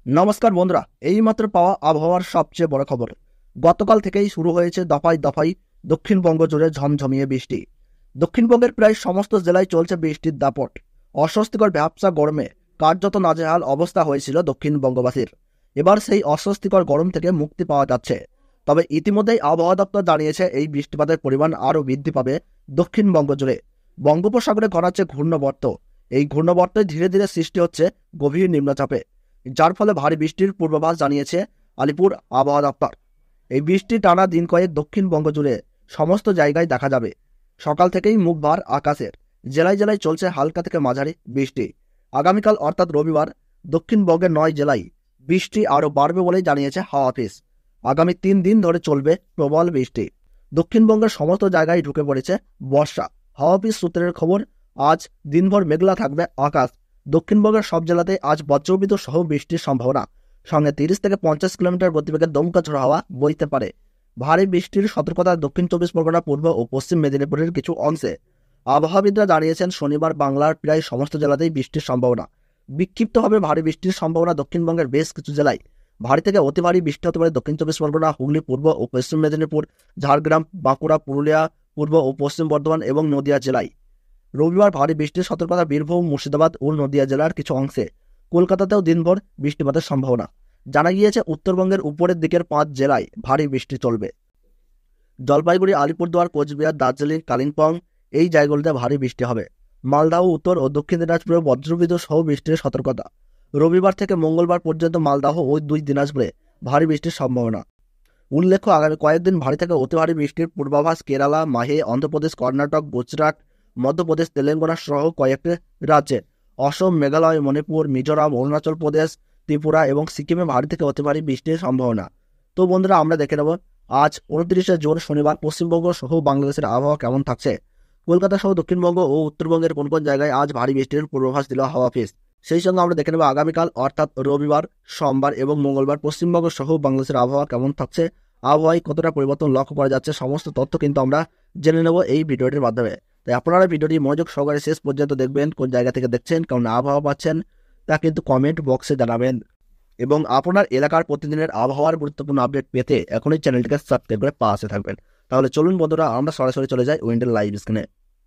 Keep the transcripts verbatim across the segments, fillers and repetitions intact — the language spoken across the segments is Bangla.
নমস্কার বন্ধুরা, এইমাত্র পাওয়া আবহাওয়ার সবচেয়ে বড় খবর। গতকাল থেকেই শুরু হয়েছে দফায় দফায় দক্ষিণবঙ্গ জুড়ে ঝমঝমিয়ে বৃষ্টি। দক্ষিণবঙ্গের প্রায় সমস্ত জেলায় চলছে বৃষ্টির দাপট। অস্বস্তিকর ভ্যাপসা গরমে কার্যত নাজেহাল অবস্থা হয়েছিল দক্ষিণবঙ্গবাসীর। এবার সেই অস্বস্তিকর গরম থেকে মুক্তি পাওয়া যাচ্ছে। তবে ইতিমধ্যেই আবহাওয়া দপ্তর জানিয়েছে এই বৃষ্টিপাতের পরিমাণ আরও বৃদ্ধি পাবে দক্ষিণবঙ্গ জুড়ে। বঙ্গোপসাগরে ঘনাচ্ছে ঘূর্ণবর্ত। এই ঘূর্ণবর্তে ধীরে ধীরে সৃষ্টি হচ্ছে গভীর নিম্নচাপে, যার ফলে ভারী বৃষ্টির পূর্বাভাস জানিয়েছে আলিপুর আবহাওয়া দপ্তর। এই বৃষ্টি টানা দিন কয়েক দক্ষিণবঙ্গ জুড়ে সমস্ত জায়গায় দেখা যাবে। সকাল থেকেই মুখভার আকাশের। জেলায় জেলায় চলছে হালকা থেকে মাঝারি বৃষ্টি। আগামীকাল অর্থাৎ রবিবার দক্ষিণবঙ্গের নয় জেলায় বৃষ্টি আরও বাড়বে বলেই জানিয়েছে হাওয়া অফিস। আগামী তিন দিন ধরে চলবে প্রবল বৃষ্টি। দক্ষিণবঙ্গের সমস্ত জায়গায় ঢুকে পড়েছে বর্ষা। হাওয়া অফিস সূত্রের খবর, আজ দিনভর মেঘলা থাকবে আকাশ। দক্ষিণবঙ্গের সব জেলাতে আজ বজ্রবিদ্যুৎ সহ বৃষ্টির সম্ভাবনা। সঙ্গে তিরিশ থেকে পঞ্চাশ কিলোমিটার গতিবেগে দমকা ঝোড়ো হাওয়া বইতে পারে। ভারী বৃষ্টির সতর্কতা দক্ষিণ চব্বিশ পরগনা, পূর্ব ও পশ্চিম মেদিনীপুরের কিছু অংশে। আবহাওয়াবিদরা জানিয়েছেন শনিবার বাংলার প্রায় সমস্ত জেলাতেই বৃষ্টির সম্ভাবনা। বিক্ষিপ্তভাবে ভারী বৃষ্টির সম্ভাবনা দক্ষিণবঙ্গের বেশ কিছু জেলায়। ভারী থেকে অতি ভারী বৃষ্টি হতে পারে দক্ষিণ চব্বিশ পরগনা, হুগলি, পূর্ব ও পশ্চিম মেদিনীপুর, ঝাড়গ্রাম, বাঁকুড়া, পুরুলিয়া, পূর্ব ও পশ্চিম বর্ধমান এবং নদিয়া জেলায়। রবিবার ভারী বৃষ্টির সতর্কতা বীরভূম, মুর্শিদাবাদ ও নদিয়া জেলার কিছু অংশে। কলকাতাতেও দিনভর বৃষ্টিপাতের সম্ভাবনা। জানা গিয়েছে উত্তরবঙ্গের উপরের দিকের পাঁচ জেলায় ভারী বৃষ্টি চলবে। জলপাইগুড়ি, আলিপুরদুয়ার, কোচবিহার, দার্জিলিং, কালিম্পং এই জায়গাগুলিতে ভারী বৃষ্টি হবে। মালদহ, উত্তর ও দক্ষিণ দিনাজপুরে বজ্রবিদ্যুৎ সহ বৃষ্টির সতর্কতা। রবিবার থেকে মঙ্গলবার পর্যন্ত মালদহ ও দুই দিনাজপুরে ভারী বৃষ্টির সম্ভাবনা। উল্লেখ্য, আগামী কয়েকদিন ভারী থেকে অতি ভারী বৃষ্টির পূর্বাভাস কেরালা, মাহে, অন্ধ্রপ্রদেশ, কর্ণাটক, গুজরাট, মধ্যপ্রদেশ, তেলেঙ্গানা সহ কয়েকটি রাজ্যে। অসম, মেঘালয়, মণিপুর, মিজোরাম, অরুণাচল প্রদেশ, ত্রিপুরা এবং সিকিমে ভারী থেকে অতি ভারী বৃষ্টির সম্ভাবনা। তো বন্ধুরা, আমরা দেখে নেব আজ উনত্রিশে জুন শনিবার পশ্চিমবঙ্গ সহ বাংলাদেশের আবহাওয়া কেমন থাকছে। কলকাতা সহ দক্ষিণবঙ্গ ও উত্তরবঙ্গের কোন কোন জায়গায় আজ ভারী বৃষ্টির পূর্বাভাস দিল হাওয়া অফিস। সেই সঙ্গে আমরা দেখে নেব আগামীকাল অর্থাৎ রবিবার, সোমবার এবং মঙ্গলবার পশ্চিমবঙ্গ সহ বাংলাদেশের আবহাওয়া কেমন থাকছে, আবহাওয়ায় কতটা পরিবর্তন লক্ষ্য করা যাচ্ছে, সমস্ত তথ্য কিন্তু আমরা জেনে নেব এই ভিডিওটির মাধ্যমে। তাই আপনারা ভিডিওটি মনোযোগ সহকারে শেষ পর্যন্ত দেখবেন। কোন জায়গা থেকে দেখছেন, কেমন আবহাওয়া পাচ্ছেন তা কিন্তু কমেন্ট বক্সে জানাবেন। এবং আপনার এলাকার প্রতিদিনের আবহাওয়ার গুরুত্বপূর্ণ আপডেট পেতে এখনই চ্যানেলটিকে সাবস্ক্রাইব করে পাশে থাকবেন। তাহলে চলুন বন্ধুরা, আমরা সরাসরি চলে যাই উইন্ডের লাইভ স্ক্রিনে।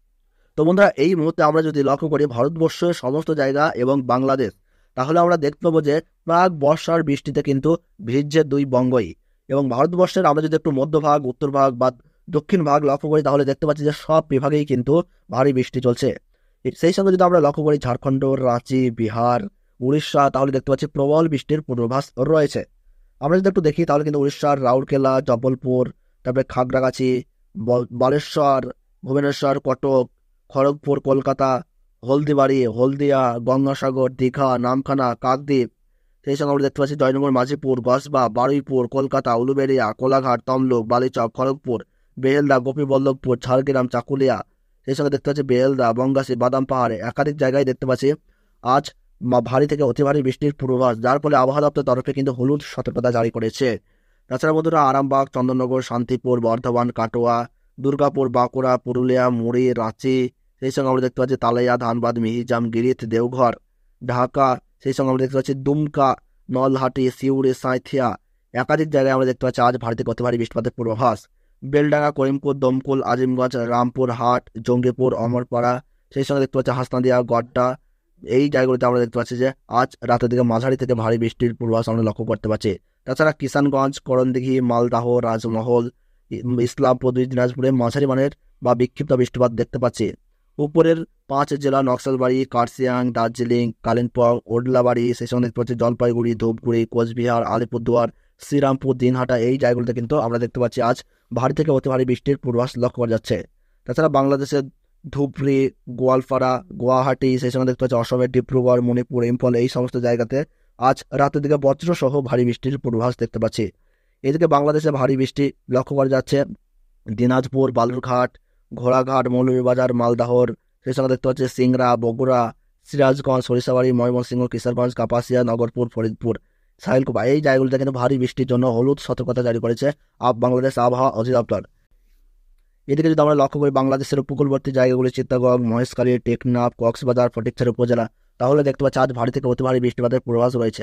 তো বন্ধুরা, এই মুহূর্তে আমরা যদি লক্ষ্য করি ভারতবর্ষের সমস্ত জায়গা এবং বাংলাদেশ, তাহলে আমরা দেখতে পাবো যে প্রাক বর্ষার বৃষ্টিতে কিন্তু ভিজছে দুই বঙ্গই। এবং ভারতবর্ষের আমরা যদি একটু মধ্যভাগ, উত্তর ভাগ বা দক্ষিণ ভাগ লক্ষ্য করি, তাহলে দেখতে পাচ্ছি যে সব বিভাগেই কিন্তু ভারী বৃষ্টি চলছে। সেই সঙ্গে যদি আমরা লক্ষ্য করি ঝাড়খণ্ড, রাঁচি, বিহার, উড়িষ্যা, তাহলে দেখতে পাচ্ছি প্রবল বৃষ্টির পূর্বাভাস রয়েছে। আমরা যদি একটু দেখি তাহলে কিন্তু উড়িষ্যার রাউরকেলা, জব্বলপুর, তারপরে খাগড়াগাছি, বালেশ্বর, ভুবনেশ্বর, কটক, খড়গপুর, কলকাতা, হলদিবাড়ি, হলদিয়া, গঙ্গাসাগর, দীঘা, নামখানা, কাকদ্বীপ, সেই সঙ্গে আমরা দেখতে পাচ্ছি জয়নগর, মাঝিপুর, গসবা, বারুইপুর, কলকাতা, উলুবেড়িয়া, কোলাঘাট, তমলুক, বালিচক, খড়গপুর, বেহেলদা, গোপীবল্লভপুর, ঝাড়গ্রাম, চাকুলিয়া, সেই সঙ্গে দেখতে পাচ্ছি বেহেলদা, বঙ্গাসী, বাদাম পাহাড়ে একাধিক জায়গায় দেখতে পাচ্ছি আজ ভারী থেকে অতি ভারী বৃষ্টির পূর্বাভাস, যার ফলে আবহাওয়া দপ্তরের তরফে কিন্তু হলুদ সতর্কতা জারি করেছে। তাছাড়া বন্ধুরা, আরামবাগ, চন্দননগর, শান্তিপুর, বর্ধমান, কাটোয়া, দুর্গাপুর, বাঁকুড়া, পুরুলিয়া, মুড়ি, রাঁচি, সেই সঙ্গে আমরা দেখতে পাচ্ছি তালাইয়া, ধানবাদ, মিহিজাম, গিরিথ, দেওঘর, ঢাকা, সেই সঙ্গে আমরা দেখতে পাচ্ছি দুমকা, নলহাটি, সিউড়ি, সাঁইথিয়া একাধিক জায়গায় আমরা দেখতে পাচ্ছি আজ ভারী থেকে অতি ভারী বৃষ্টিপাতের পূর্বাভাস। বেলডাঙ্গা, করিমপুর, দমকুল, আজিমগঞ্জ, রামপুর হাট, জঙ্গিপুর, অমরপাড়া, সেই সঙ্গে দেখতে পাচ্ছি হাসনাদিয়া, গড্ডা, এই জায়গাগুলিতে আমরা দেখতে পাচ্ছি যে আজ রাতের দিকে মাঝারি থেকে ভারী বৃষ্টির পূর্বাভাস আমরা লক্ষ্য করতে পারছি। তাছাড়া কিষানগঞ্জ, করণদিঘি, মালদাহ, রাজমহল, ইসলামপুর, দুই দিনাজপুরে মাঝারি মানের বা বিক্ষিপ্ত বৃষ্টিপাত দেখতে পাচ্ছি। উপরের পাঁচ জেলা নকশালবাড়ি, কার্শিয়াং, দার্জিলিং, কালিম্পং, ওডলাবাড়ি, সেই সঙ্গে দেখতে পাচ্ছি জলপাইগুড়ি, ধূপগুড়ি, কোচবিহার, আলিপুরদুয়ার, শ্রীরামপুর, দিনহাটা, এই জায়গাগুলিতে কিন্তু আমরা দেখতে পাচ্ছি আজ ভারী থেকে অতি ভারী বৃষ্টির পূর্বাভাস লক্ষ্য করা যাচ্ছে। তাছাড়া বাংলাদেশের ধুবড়ি, গোয়ালপাড়া, গুয়াহাটি, সেই সঙ্গে দেখতে পাচ্ছি অসমের ডিব্রুগড়, মণিপুর, ইম্ফল, এই সমস্ত জায়গাতে আজ রাতের দিকে বজ্র সহ ভারী বৃষ্টির পূর্বাভাস দেখতে পাচ্ছি। এদিকে বাংলাদেশে ভারী বৃষ্টি লক্ষ্য করা যাচ্ছে দিনাজপুর, বালুরঘাট, ঘোড়াঘাট, মৌলভীবাজার, মালদাহর, সেই সঙ্গে দেখতে পাচ্ছি সিংড়া, বগুড়া, সিরাজগঞ্জ, সরিষাবাড়ি, ময়মনসিংহ, কিশোরগঞ্জ, কাপাসিয়া, নগরপুর, ফরিদপুর, সাহিলকুপা, এই জায়গাগুলিতে কিন্তু ভারী বৃষ্টির জন্য হলুদ সতর্কতা জারি করেছে আব বাংলাদেশ আবহাওয়া অধিদপ্তর। এদিকে যদি আমরা লক্ষ্য করি বাংলাদেশের উপকূলবর্তী জায়গাগুলি চিত্তগড়, মহেশখালী, টেকনাফ, কক্সবাজার, ফটিকছড়ি উপজেলা, তাহলে দেখতে পাচ্ছি আজ ভারী থেকে অতি ভারী বৃষ্টিপাতের পূর্বাভাস রয়েছে।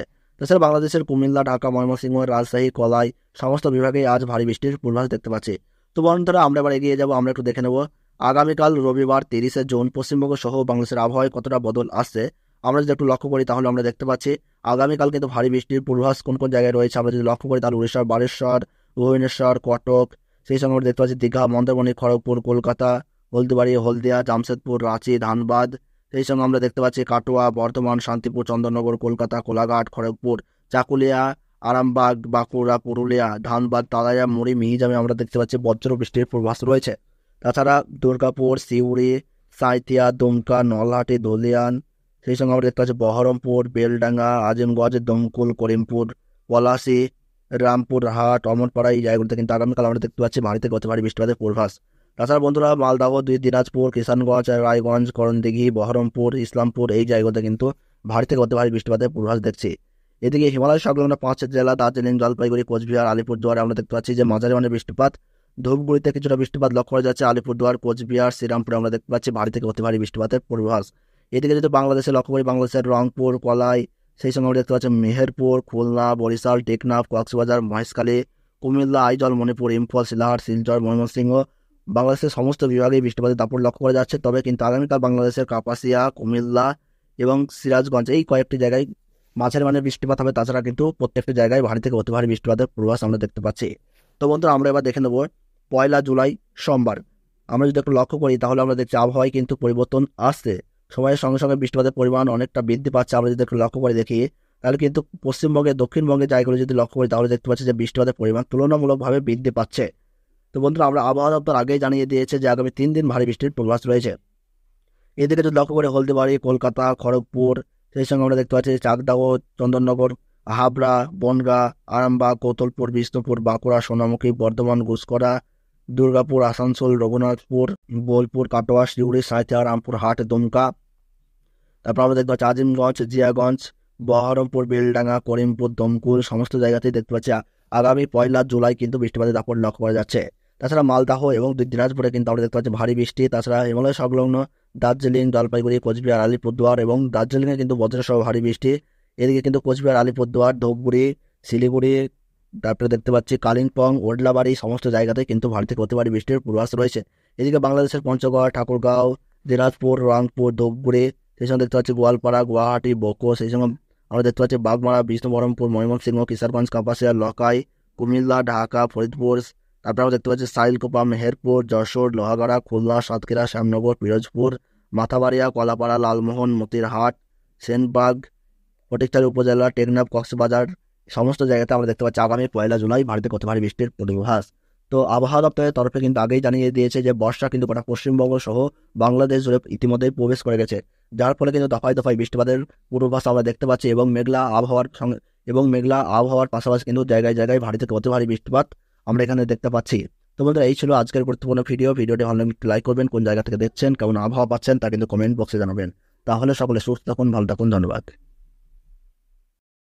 তাছাড়া বাংলাদেশের কুমিল্লা, ঢাকা, ময়মনসিংহ, রাজশাহী, কলাই সমস্ত বিভাগে আজ ভারী বৃষ্টির পূর্বাভাস দেখতে পাচ্ছি। তো বন্ধুরা আমরা এবার এগিয়ে যাব, আমরা একটু দেখে নেব আগামীকাল রবিবার তিরিশে জুন পশ্চিমবঙ্গ সহ বাংলাদেশের আবহাওয়ায় কতটা বদল আসছে। আমরা যদি একটু লক্ষ্য করি তাহলে আমরা দেখতে পাচ্ছি আগামীকাল কিন্তু ভারী বৃষ্টির পূর্বাভাস কোন কোন জায়গায় রয়েছে। আমরা যদি লক্ষ্য করি তাহলে উড়িষ্যার বালেশ্বর, ভুবনেশ্বর, কটক, সেই সঙ্গে আমরা দেখতে পাচ্ছি দীঘা, মন্দারমণি, খড়গপুর, কলকাতা, হলদিবাড়ি, হলদিয়া, জামশেদপুর, রাঁচি, ধানবাদ, সেই সঙ্গে আমরা দেখতে পাচ্ছি কাটোয়া, বর্ধমান, শান্তিপুর, চন্দননগর, কলকাতা, কোলাঘাট, খড়গপুর, চাকুলিয়া, আরামবাগ, বাঁকুড়া, পুরুলিয়া, ধানবাদ, তালাইয়া, মুড়ি, মিহিজামে আমরা দেখতে পাচ্ছি বজ্র বৃষ্টির পূর্বাভাস রয়েছে। তাছাড়া দুর্গাপুর, সিউড়ি, সাঁইথিয়া, দুমকা, নলহাটি, ধুলিয়ান, সেই সঙ্গে আমরা দেখতে পাচ্ছি বহরমপুর, বেলডাঙ্গা, আজিমগঞ্জ, দমকুল, করিমপুর, পলাশি, রামপুরহাট, অমরপাড়া এই জায়গাগুলোতে কিন্তু আগামীকাল আমরা দেখতে পাচ্ছি ভারী থেকে অতি ভারী বৃষ্টিপাতের পূর্বাভাস। তাছাড়া বন্ধুরা মালদহ, দুই দিনাজপুর, কিষানগঞ্জ, রায়গঞ্জ, করণদিঘি, বহরমপুর, ইসলামপুর এই জায়গাতে কিন্তু ভারী থেকে অতি ভারী বৃষ্টিপাতের পূর্বাভাস দেখছি। এদিকে হিমালয় সংলগ্ন পাঁচ জেলা দার্জিলিং, জলপাইগুড়ি, কোচবিহার, আলিপুরদুয়ারে আমরা দেখতে পাচ্ছি যে মাঝারি মানের বৃষ্টিপাত। ধূপগুড়িতে কিছুটা বৃষ্টিপাত লক্ষ্য করা যাচ্ছে। আলিপুরদুয়ার, কোচবিহার, শ্রীরামপুরে আমরা দেখতে পাচ্ছি ভারী থেকে অতি ভারী বৃষ্টিপাতের পূর্বাভাস। এদিকে যদি বাংলাদেশে লক্ষ্য করি, বাংলাদেশের রংপুর, কলাই, সেই সঙ্গে আমরা দেখতে পাচ্ছি মেহেরপুর, খুলনা, বরিশাল, টেকনাফ, কক্সবাজার, মহেশখালী, কুমিল্লা, আইজল, মণিপুর, ইম্ফল, সিলাহাট, শিলচর, ময়মনসিংহ বাংলাদেশের সমস্ত বিভাগে বৃষ্টিপাতের দাপট লক্ষ্য করা যাচ্ছে। তবে কিন্তু আগামীকাল বাংলাদেশের কাপাসিয়া, কুমিল্লা এবং সিরাজগঞ্জ এই কয়েকটি জায়গায় মাঝারি মানের বৃষ্টিপাত হবে। তাছাড়া কিন্তু প্রত্যেকটি জায়গায় ভারী থেকে অতি ভারী বৃষ্টিপাতের পূর্বাভাস আমরা দেখতে পাচ্ছি। তো বন্ধুরা আমরা এবার দেখে নেব পয়লা জুলাই সোমবার। আমরা যদি একটু লক্ষ্য করি তাহলে আমরা দেখছি আবহাওয়ায় কিন্তু পরিবর্তন আসছে, সময়ের সঙ্গে সঙ্গে বৃষ্টিপাতের পরিমাণ অনেকটা বৃদ্ধি পাচ্ছে। আমরা যদি একটু লক্ষ্য করে দেখি তাহলে কিন্তু পশ্চিমবঙ্গে, দক্ষিণবঙ্গের জায়গাগুলো যদি লক্ষ্য করি তাহলে দেখতে পাচ্ছি যে বৃষ্টিপাতের পরিমাণ তুলনামূলকভাবে বৃদ্ধি পাচ্ছে। তো বন্ধুরা আমরা আবহাওয়া দপ্তর আগেই জানিয়ে দিয়েছে যে আগামী তিন দিন ভারী বৃষ্টির পূর্বাভাস রয়েছে। এদিকে যদি লক্ষ্য করে হলদিবাড়ি, কলকাতা, খড়গপুর, সেই সঙ্গে আমরা দেখতে পাচ্ছি চাকদাহ, চন্দননগর, হাবড়া, বনগাঁ, আরামবাগ, কৌতলপুর, বিষ্ণুপুর, বাঁকুড়া, সোনামুখী, বর্ধমান, গুসকরা, দুর্গাপুর, আসানসোল, রঘুনাথপুর, বোলপুর, কাটোয়া, শিউড়ি, সাঁইথিয়া, রামপুরহাট, দুমকা, তারপর আমরা দেখতে পাচ্ছি আজিমগঞ্জ, জিয়াগঞ্জ, বহরমপুর, বেলডাঙ্গা, করিমপুর, দমকুল সমস্ত জায়গাতেই দেখতে পাচ্ছি আগামী পয়লা জুলাই কিন্তু বৃষ্টিপাতের দাপট লক্ষ্য করা যাচ্ছে। তাছাড়া মালদাহ এবং দিনাজপুরে কিন্তু আমরা দেখতে পাচ্ছি ভারী বৃষ্টি। তাছাড়া হিমালয় সংলগ্ন দার্জিলিং, জলপাইগুড়ি, কোচবিহার, আলিপুরদুয়ার এবং দার্জিলিংয়ে কিন্তু বজ্রসহ ভারী বৃষ্টি। এদিকে কিন্তু কোচবিহার, আলিপুরদুয়ার, ধূপগুড়ি, শিলিগুড়ি, তারপরে দেখতে পাচ্ছি কালিম্পং, ওডলাবাড়ি সমস্ত জায়গাতে কিন্তু ভারী থেকে অতি ভারী বৃষ্টির পূর্বাভাস রয়েছে। এদিকে বাংলাদেশের পঞ্চগড়, ঠাকুরগাঁও, দিনাজপুর, রংপুর, ধূপগুড়ি, সেই সঙ্গে দেখতে পাচ্ছি গোয়ালপাড়া, গুয়াহাটি, বোকো, সেই সঙ্গে আমরা দেখতে পাচ্ছি বাগমারা, বিষ্ণুবরমপুর, ময়মনসিংহ, কিশোরগঞ্জ, কাপাসিয়া, লখাই, কুমিল্লা, ঢাকা, ফরিদপুর, তারপরে আমরা দেখতে পাচ্ছি সাইলকোপা, মেহেরপুর, যশোর, লোহাগাড়া, খুলনা, সাতক্ষীরা, শ্যামনগর, পিরোজপুর, মাথাবাড়িয়া, কলাপাড়া, লালমোহন, মতিরহাট, সেনবাগ, ফটিকছড়ি উপজেলা, টেকনাফ, কক্সবাজার সমস্ত জায়গাতে আমরা দেখতে পাচ্ছি আগামী পয়লা জুলাই ভারী থেকে অতি ভারী বৃষ্টির পূর্বাভাস। তো আবহাওয়া দপ্তরের তরফে কিন্তু আগেই জানিয়ে দিয়েছে যে বর্ষা কিন্তু গোটা পশ্চিমবঙ্গ সহ বাংলাদেশ জুড়ে ইতিমধ্যেই প্রবেশ করে গেছে, যার ফলে কিন্তু দফায় দফায় বৃষ্টিপাতের পূর্বাভাস আমরা দেখতে পাচ্ছি এবং মেঘলা আবহাওয়ার সঙ্গে এবং মেঘলা আবহাওয়ার পাশাপাশি কিন্তু জায়গায় জায়গায় ভারী থেকে অতি ভারী বৃষ্টিপাত আমরা এখানে দেখতে পাচ্ছি। তো বন্ধুরা এই ছিল আজকের গুরুত্বপূর্ণ ভিডিও। ভিডিওটি ভালো লাগলে লাইক করবেন, কোন জায়গা থেকে দেখছেন, কেমন আবহাওয়া পাচ্ছেন তা কিন্তু কমেন্ট বক্সে জানাবেন। তাহলে সকলে সুস্থ থাকুন, ভালো থাকুন, ধন্যবাদ।